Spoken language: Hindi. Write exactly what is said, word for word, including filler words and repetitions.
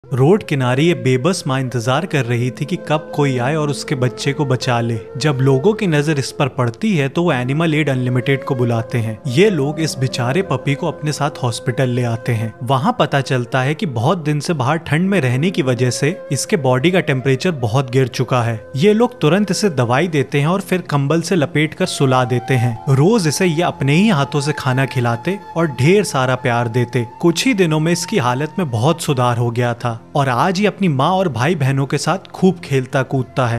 रोड किनारे ये बेबस माँ इंतजार कर रही थी कि कब कोई आए और उसके बच्चे को बचा ले। जब लोगों की नजर इस पर पड़ती है तो वो एनिमल एड अनलिमिटेड को बुलाते हैं। ये लोग इस बेचारे पपी को अपने साथ हॉस्पिटल ले आते हैं। वहाँ पता चलता है कि बहुत दिन से बाहर ठंड में रहने की वजह से इसके बॉडी का टेम्परेचर बहुत गिर चुका है। ये लोग तुरंत इसे दवाई देते हैं और फिर कंबल से लपेट कर सुला देते हैं। रोज इसे ये अपने ही हाथों से खाना खिलाते और ढेर सारा प्यार देते। कुछ ही दिनों में इसकी हालत में बहुत सुधार हो गया था और आज ये अपनी माँ और भाई बहनों के साथ खूब खेलता कूदता है।